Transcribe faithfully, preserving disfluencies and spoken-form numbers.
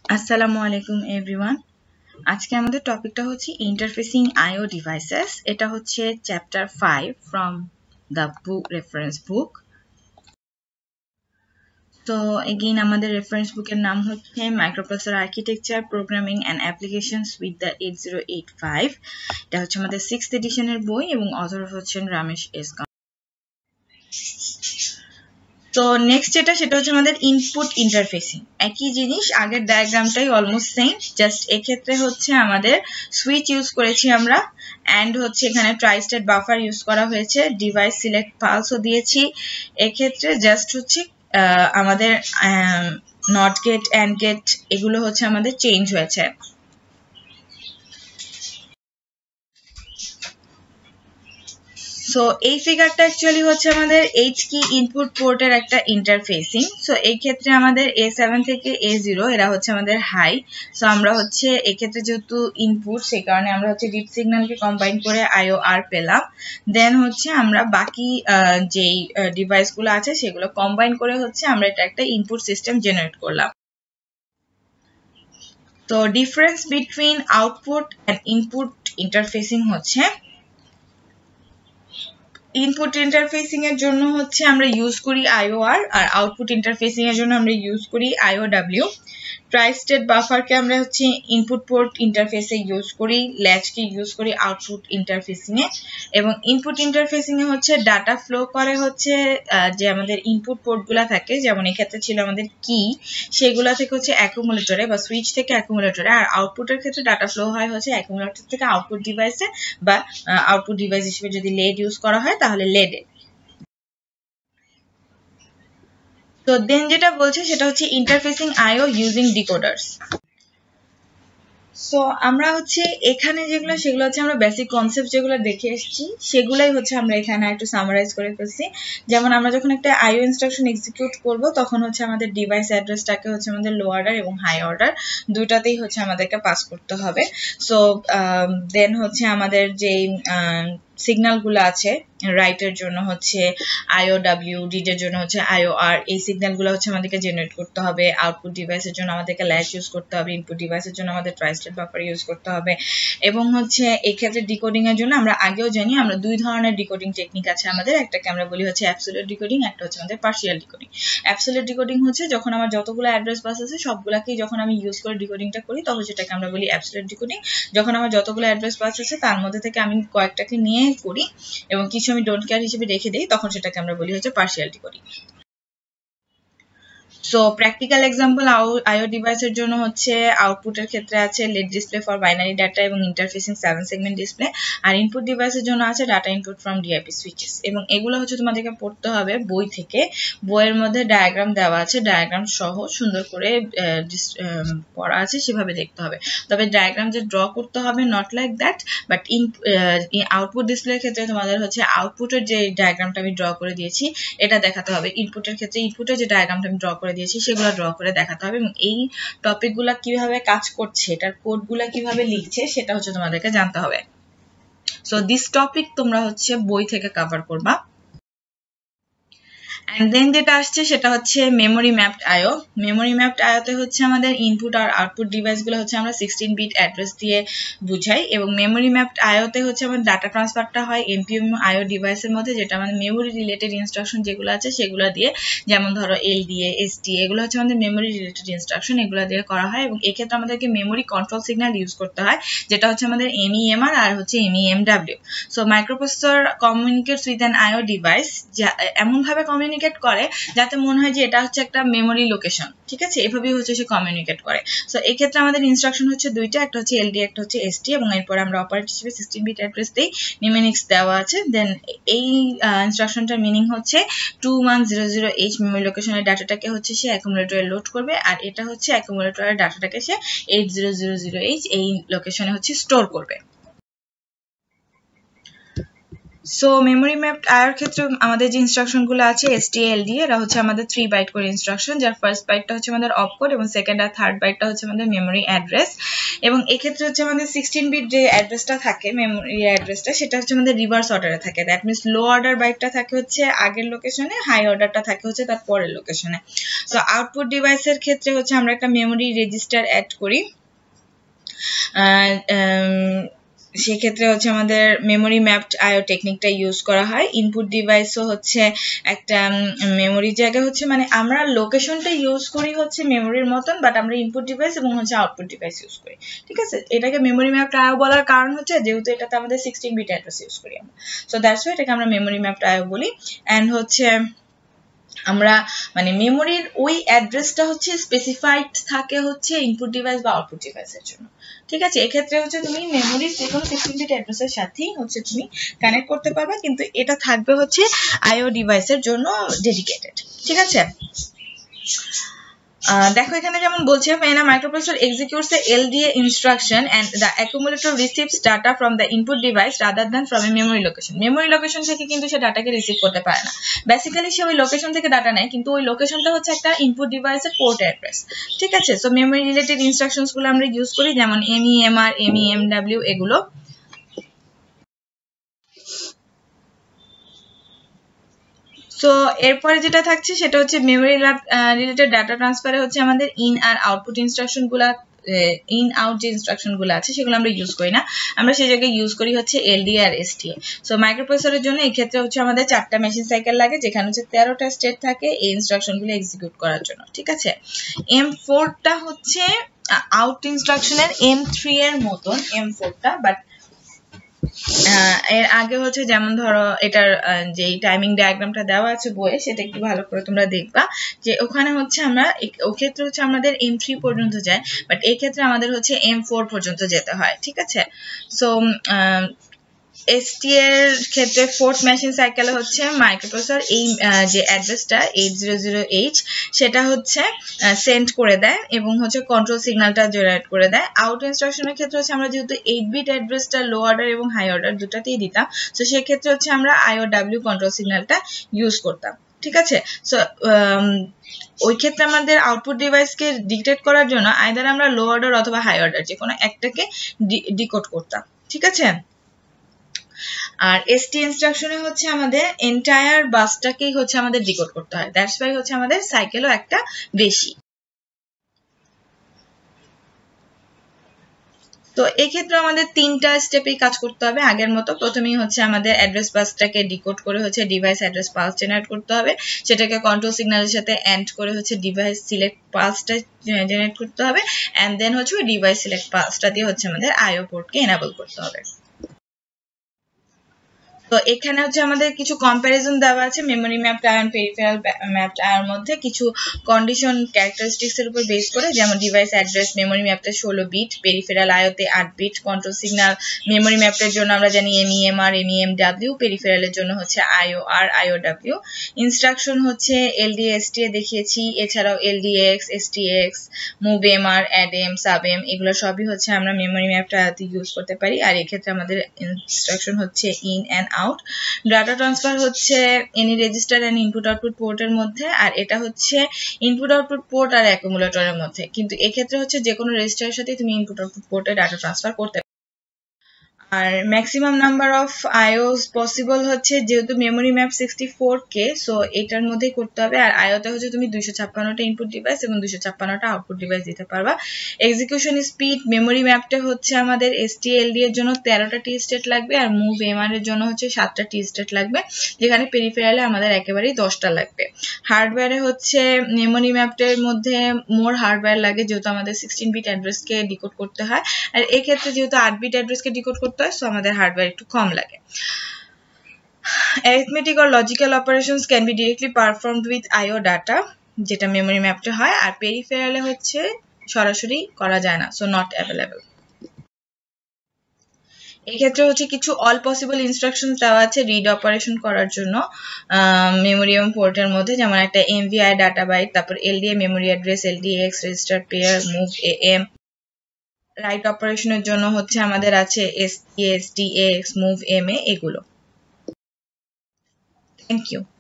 আসসালামু আলাইকুম এভরিওয়ান। আজকে আমাদের টপিকটা হচ্ছে ইন্টারফেসিং আইও ডিভাইসেস। এটা হচ্ছে chapter five from the book reference book. তো এগেইন আমাদের রেফারেন্স বুকের নাম হচ্ছে microprocessor architecture programming and applications with the eight zero eight five. এটা হচ্ছে আমাদের সিক্সথ এডিশনের বই এবং অথর হচ্ছেন রমেশ এস। তো নেক্সট যেটা সেটা হচ্ছে আমাদের ইনপুট ইন্টারফেসিং। একই জিনিস, আগের ডায়াগ্রামটাই অলমোস্ট সেম, জাস্ট এক্ষেত্রে হচ্ছে আমাদের সুইচ ইউজ করেছি আমরা, অ্যান্ড হচ্ছে এখানে ট্রাইস্টেট বাফার ইউজ করা হয়েছে, ডিভাইস সিলেক্ট পালসও দিয়েছি। এক্ষেত্রে জাস্ট হচ্ছে আমাদের নট গেট অ্যান্ড গেট এগুলো হচ্ছে আমাদের চেঞ্জ হয়েছে। সো এই ফিগারটা অ্যাকচুয়ালি হচ্ছে আমাদের এইচ কি ইনপুট পোর্টের একটা ইন্টারফেসিং। সো এই ক্ষেত্রে আমাদের এ সেভেন থেকে এ জিরো এরা হচ্ছে আমাদের হাই। সো আমরা হচ্ছে এক্ষেত্রে যেহেতু ইনপুট, সেই কারণে আমরা হচ্ছে ডিপ সিগন্যালকে কম্বাইন করে আইও আর পেলাম। দেন হচ্ছে আমরা বাকি যেই ডিভাইসগুলো আছে সেগুলো কম্বাইন করে হচ্ছে আমরা এটা একটা ইনপুট সিস্টেম জেনারেট করলাম। তো difference between output and input interfacing হচ্ছে, ইনপুট ইন্টারফেসিং এর জন্য হচ্ছে আমরা ইউজ করি আইওআর, আর আউটপুট ইন্টারফেসিং এর জন্য আমরা ইউজ করি আইওডব্লিউ। ট্রাইস্টেট বাফারকে আমরা হচ্ছে ইনপুট পোর্ট ইন্টারফেসে ইউজ করি, ল্যাচকে ইউজ করি আউটপুট ইন্টারফেসিং এ। এবং ইনপুট ইন্টারফেসিং এ হচ্ছে ডাটা ফ্লো করে হচ্ছে যে আমাদের ইনপুট পোর্টগুলো থাকে, যেমন এক্ষেত্রে ছিল আমাদের কি, সেগুলো থেকে হচ্ছে অ্যাকুমুলেটরে বা সুইচ থেকে অ্যাকুমুলেটরে। আর আউটপুটের ক্ষেত্রে ডাটা ফ্লো হয় হচ্ছে অ্যাকুমুলেটর থেকে আউটপুট ডিভাইসে, বা আউটপুট ডিভাইস হিসেবে যদি লেড ইউজ করা হয় তাহলে লেডে। তো দেন যেটা বলছে সেটা হচ্ছে interfacing IO using decoders. So আমরা হচ্ছে এখানে যেগুলো সেগুলো হচ্ছে আমরা বেসিক কনসেপ্ট যেগুলো দেখে এসেছি সেগুলাই হচ্ছে আমরা এখানে একটু সামারাইজ করে ফেলছি। যেমন আমরা যখন একটা আইও ইনস্ট্রাকশন এক্সিকিউট করব তখন হচ্ছে আমাদের ডিভাইস অ্যাড্রেসটাকে হচ্ছে আমাদের লো অর্ডার এবং হাই অর্ডার দুইটাতেই হচ্ছে আমাদেরকে পাস করতে হবে। সো দেন হচ্ছে আমাদের যেই সিগন্যালগুলো আছে, রাইটের জন্য হচ্ছে আইওডব্লিউ, রিডের জন্য হচ্ছে আইওআর, এই সিগন্যালগুলো হচ্ছে আমাদেরকে জেনারেট করতে হবে। আউটপুট ডিভাইসের জন্য আমাদেরকে ল্যাচ ইউজ করতে হবে, ইনপুট ডিভাইসের জন্য আমাদের ট্রাইস্টেট বাফার ইউজ করতে হবে। এবং হচ্ছে এই ক্ষেত্রে ডিকোডিং এর জন্য আমরা আগেও জানি আমরা দুই ধরনের ডিকোডিং টেকনিক আছে আমাদের, একটাকে আমরা বলি হচ্ছে অ্যাবসোলিউট ডিকোডিং, একটা হচ্ছে আমাদের পার্শিয়াল ডিকোডিং। অ্যাবসোলিউট ডিকোডিং হচ্ছে যখন আমার যতগুলো অ্যাড্রেস বাস আছে সবগুলাকেই যখন আমি ইউজ করে ডিকোডিংটা করি তখন সেটাকে আমরা বলি অ্যাবসোলিউট ডিকোডিং। যখন আমার যতগুলো অ্যাড্রেস বাস আছে তার মধ্যে থেকে আমি কয়েকটাকে নিয়ে করি এবং কিছু আমি ডোন্ট কেয়ার হিসেবে রেখে দিই, তখন সেটাকে আমরা বলি হচ্ছে partial decoding. So practical example IO ডিভাইসের জন্য হচ্ছে আউটপুটের ক্ষেত্রে আছে LED display for binary data এবং ইন্টারফেসিং সেভেন সেগমেন্ট ডিসপ্লে, আর ইনপুট ডিভাইসের জন্য আছে data input from DIP switches. এবং এগুলো হচ্ছে তোমাদেরকে পড়তে হবে বই থেকে, বইয়ের মধ্যে ডায়াগ্রাম দেওয়া আছে, ডায়াগ্রাম সহ সুন্দর করে পড়া আছে, সেভাবে দেখতে হবে। তবে ডায়াগ্রাম যে ড্র করতে হবে not like that, but in output ডিসপ্লের ক্ষেত্রে তোমাদের হচ্ছে আউটপুটের যে ডায়াগ্রামটা আমি ড্র করে দিয়েছি এটা দেখাতে হবে, ইনপুটের ক্ষেত্রে ইনপুটের যে ডায়াগ্রামটা আমি ড্র করে দিয়েছি সেগুলো ড্র করে দেখাতে হবে। এবং এই টপিকগুলো কিভাবে কাজ করছে, এটার কোডগুলো কিভাবে লিখছে সেটা হচ্ছে তোমাদেরকে জানতে হবে। সো দিস টপিক তোমরা হচ্ছে বই থেকে কভার করবা। অ্যান্ড দেন যেটা আসছে সেটা হচ্ছে memory mapped IO. Memory mapped আইওতে হচ্ছে আমাদের ইনপুট আর আউটপুট ডিভাইসগুলো হচ্ছে আমরা সিক্সটিন বিট অ্যাড্রেস দিয়ে বুঝাই, এবং মেমোরি ম্যাপড আইওতে হচ্ছে আমাদের ডাটা ট্রান্সফারটা হয় এমপিএম আইও ডিভাইসের মধ্যে, যেটা আমাদের মেমোরি রিলেটেড ইনস্ট্রাকশন যেগুলো আছে সেগুলো দিয়ে, যেমন ধরো এল ডিএ, এসটি, এগুলো হচ্ছে আমাদের মেমোরি রিলেটেড ইনস্ট্রাকশন, এগুলো দিয়ে করা হয়। এবং এক্ষেত্রে আমাদেরকে মেমোরি কন্ট্রোল সিগন্যাল ইউজ করতে হয়, যেটা হচ্ছে আমাদের এমইএমআর আর হচ্ছে MEMW. So microprocessor communicates with an IO device এমনভাবে কমিউনিকেট করে যাতে মনে হয় যে এটা হচ্ছে একটা মেমোরি লোকেশন, ঠিক আছে, এভাবেই হচ্ছে সে কমিউনিকেট করে। সো এই ক্ষেত্রে আমাদের ইনস্ট্রাকশন হচ্ছে দুইটা, একটা হচ্ছে এলডি, একটা হচ্ছে এসটি, এবং এরপর আমরা অপারেটর হিসেবে সিক্সটিন বিট অ্যাড্রেস দেই, নিউমেরিক্স দেওয়া আছে। দেন এই ইনস্ট্রাকশনটার মিনিং হচ্ছে two one zero zero H memory লোকেশনের ডাটাটাকে হচ্ছে সে অ্যাকুমুলেটরে লোড করবে, আর এটা হচ্ছে অ্যাকুমুলেটরের ডাটাটাকে সে eight zero zero zero H এই লোকেশনে হচ্ছে স্টোর করবে। সো মেমোরি ম্যাপড আইওর ক্ষেত্রে আমাদের যে ইনস্ট্রাকশনগুলো আছে এসটিএলডি, এরা হচ্ছে আমাদের থ্রি বাইট করে ইনস্ট্রাকশন, যার ফার্স্ট বাইটটা হচ্ছে আমাদের অপ কোড এবং সেকেন্ড আর থার্ড বাইটটা হচ্ছে আমাদের মেমোরি অ্যাড্রেস। এবং এক্ষেত্রে হচ্ছে আমাদের সিক্সটিন বিট যে অ্যাড্রেসটা থাকে মেমোরি অ্যাড্রেসটা, সেটা হচ্ছে আমাদের রিভার্স অর্ডারে থাকে। দ্যাট মিনস লো অর্ডার বাইটটা থাকে হচ্ছে আগের লোকেশনে, হাই অর্ডারটা থাকে হচ্ছে তার পরের লোকেশনে। সো আউটপুট ডিভাইসের ক্ষেত্রে হচ্ছে আমরা একটা মেমোরি রেজিস্টার অ্যাড করি। সেক্ষেত্রে হচ্ছে আমাদের মেমোরি ম্যাপড আইও টেকনিকটা ইউজ করা হয়। ইনপুট ডিভাইসও হচ্ছে একটা মেমোরি জায়গা হচ্ছে, মানে আমরা লোকেশনটা ইউজ করি হচ্ছে মেমোরির মতন, বাট আমরা ইনপুট ডিভাইস এবং হচ্ছে আউটপুট ডিভাইস ইউজ করি। ঠিক আছে, এটাকে মেমোরি ম্যাপড আইও বলার কারণ হচ্ছে যেহেতু এটাতে আমাদের সিক্সটিন বিট অ্যাড্রেস ইউজ করি আমরা, সো দ্যাটস ওয়াই এটাকে আমরা মেমোরি ম্যাপড আইও বলি। অ্যান্ড হচ্ছে আমরা মানে মেমোরির ওই অ্যাড্রেসটা হচ্ছে স্পেসিফাইড থাকে হচ্ছে ইনপুট ডিভাইস বা আউটপুট ডিভাইসের জন্য। ঠিক আছে, এক্ষেত্রে হচ্ছে তুমি মেমোরির যে কোনো সিক্সটিন বিট অ্যাড্রেসের সাথেই হচ্ছে তুমি কানেক্ট করতে পারবে, কিন্তু এটা থাকবে হচ্ছে আইও ডিভাইসের জন্য ডেডিকেটেড। ঠিক আছে, দেখো এখানে যেমন বলছে when a microprocessor executes a L D A instruction and the accumulator receives data from the input device rather than from a memory location. memory location থেকে কিন্তু সে ডাটাকে রিসিভ করতে পারে না, বেসিক্যালি সে ওই লোকেশন থেকে ডাটা নেয়, কিন্তু ওই লোকেশনটা হচ্ছে একটা ইনপুট ডিভাইসের পোর্ট অ্যাড্রেস। ঠিক আছে, সো মেমোরি রিলেটেড ইনস্ট্রাকশনস গুলো আমরা ইউজ করি, যেমন এমইএমআর, এমইএমডব্লিউ এগুলো। সো এরপরে যেটা থাকছে সেটা হচ্ছে মেমোরি রিলেটেড ডাটা ট্রান্সফারে হচ্ছে আমাদের ইন আর আউটপুট ইনস্ট্রাকশন গুলা, ইন আউট যে ইনস্ট্রাকশন গুলো আছে সেগুলো আমরা ইউজ করি না, আমরা সেই জায়গায় ইউজ করি হচ্ছে এলডিএ আর এসটিএ। সো মাইক্রোপ্রসেসরের জন্য এই ক্ষেত্রে হচ্ছে আমাদের চারটা মেশিন সাইকেল লাগে, যেখানে হচ্ছে তেরোটা স্টেট থাকে এই ইনস্ট্রাকশন গুলো এক্সিকিউট করার জন্য। ঠিক আছে, এম ফোরটা হচ্ছে আউট ইনস্ট্রাকশনের এম থ্রি এর মতন এম ফোরটা, বাট এর আগে হচ্ছে যেমন ধরো এটার যে টাইমিং ডায়াগ্রামটা দেওয়া আছে বইয়ে, সেটা একটু ভালো করে তোমরা দেখবা, যে ওখানে হচ্ছে আমরা ও ক্ষেত্রে হচ্ছে আমাদের এম থ্রি পর্যন্ত যায়, বাট এই ক্ষেত্রে আমাদের হচ্ছে এম ফোর পর্যন্ত যেতে হয়। ঠিক আছে, সো এসটি এর ক্ষেত্রে ফোর্থ মেশিন সাইকেলে হচ্ছে মাইক্রোপ্রসেসর এই যে অ্যাড্রেসটা এইট জিরো জিরো এইট সেটা হচ্ছে সেন্ড করে দেয় এবং হচ্ছে কন্ট্রোল সিগন্যালটা জেনারেট করে দেয়। আউট ইনস্ট্রাকশনের ক্ষেত্রে হচ্ছে আমরা যেহেতু এইট বিট অ্যাড্রেসটা লো অর্ডার এবং হাই অর্ডার দুটাতেই দিতাম, তো সেক্ষেত্রে হচ্ছে আমরা আইওডব্লিউ কন্ট্রোল সিগন্যালটা ইউজ করতাম। ঠিক আছে, সো ওই ক্ষেত্রে আমাদের আউটপুট ডিভাইসকে ডিটেক্ট করার জন্য আইদার আমরা লো অর্ডার অথবা হাই অর্ডার যে কোনো একটাকে ডিকোড করতাম। ঠিক আছে, আর এসটি ইনস্ট্রাকশনে হচ্ছে আমাদের এন্টায়ার বাসটাকেই হচ্ছে আমাদের ডিকোড করতে হয়, দ্যাটস ওয়াই হচ্ছে আমাদের সাইকেলও একটা বেশি। তো এই ক্ষেত্রে আমাদের তিনটা স্টেপেই কাজ করতে হবে আগের মতো। প্রথমেই হচ্ছে আমাদের অ্যাড্রেস বাসটাকে ডিকোড করে হচ্ছে ডিভাইস অ্যাড্রেস পালস জেনারেট করতে হবে, সেটাকে কন্ট্রোল সিগন্যালের সাথে এন্ড করে হচ্ছে ডিভাইস সিলেক্ট পালসটা জেনারেট করতে হবে, এন্ড দেন হচ্ছে ওই ডিভাইস সিলেক্ট পালসটা দিয়ে হচ্ছে আমাদের আইও পোর্টকে এনাবল করতে হবে। তো এখানে হচ্ছে আমাদের কিছু কম্পারিজন দেওয়া আছে memory mapped IO peripheral mapped IO মধ্যে কিছু কন্ডিশন ক্যারেক্টারিস্টিক্স এর উপর বেস করে, যেমন ডিভাইস অ্যাড্রেস মেমোরি ম্যাপটা ষোলো বিট, পেরিফেরাল আয়োতে আট বিট, কন্ট্রোল সিগন্যাল মেমোরি ম্যাপের জন্য আমরা জানি এমইএমআর, এমইএমডব্লিউ, পেরিফেরালের জন্য হচ্ছে আইওআর, আইওডব্লিউ। ইনস্ট্রাকশন হচ্ছে এলডিএ, এসটিএ দেখিয়েছি, এছাড়াও এলডিএক্স, এসটিএক্স, মুভএমআর, অ্যাডএম, সাবএম এগুলো সবই হচ্ছে আমরা মেমোরি ম্যাপটা ইউজ করতে পারি। আর এক্ষেত্রে আমাদের ইনস্ট্রাকশন হচ্ছে in and out. Data transfer হচ্ছে any register and input output পোর্টের মধ্যে, আর এটা হচ্ছে ইনপুট আউটপুট পোর্ট আর অ্যাকুমুলেটরের মধ্যে, কিন্তু এক্ষেত্রে হচ্ছে যে কোনো রেজিস্টারের সাথে তুমি ইনপুট আউটপুট পোর্টে ডাটা ট্রান্সফার করতে। আর maximum number of IOs possible হচ্ছে যেহেতু memory map sixty four K, so এটার মধ্যেই করতে হবে। আর আইওতে হচ্ছে তুমি দুইশো ছাপ্পান্নটা ইনপুট ডিভাইস এবং দুইশো ছাপ্পান্নটা আউটপুট ডিভাইস দিতে পারবা। এক্সিকিউশন স্পিড মেমোরি ম্যাপটা হচ্ছে আমাদের এসটিএলডি এর জন্য তেরোটা টি স্টেট লাগবে, আর মুভ এমআর এর জন্য হচ্ছে সাতটা টি স্টেট লাগবে, যেখানে পেরিফেরালে আমাদের একেবারেই দশটা লাগবে। হার্ডওয়্যারে হচ্ছে মেমোরি ম্যাপটার মধ্যে মোর হার্ডওয়্যার লাগে, যেহেতু আমাদের সিক্সটিন বিট অ্যাড্রেসকে ডিকোড করতে হয়, আর এক্ষেত্রে যেহেতু আট বিট অ্যাড্রেসকে ডিকোড করতে হয়, সো আমাদের হার্ডওয়্যার একটু কম লাগে। Arithmetic or logical operations can be directly performed with I O data, যেটা মেমোরি ম্যাপটা হয়, আর পেরিফেরালে হচ্ছে সরাসরি করা যায় না, সো নট অ্যাভেলেবল। এই ক্ষেত্রে হচ্ছে কিছু অল পসিবল ইনস্ট্রাকশন দেওয়া আছে রিড অপারেশন করার জন্য মেমোরি এবং পোর্টের মধ্যে, যেমন একটা এমভিআই ডাটা বাইট, তারপর LDA memory address, LDAX register pair, move A. Write অপারেশনের জন্য হচ্ছে আমাদের আছে এসটিএস, ডিএক্স, মুভ এমএ এগুলো। Thank you.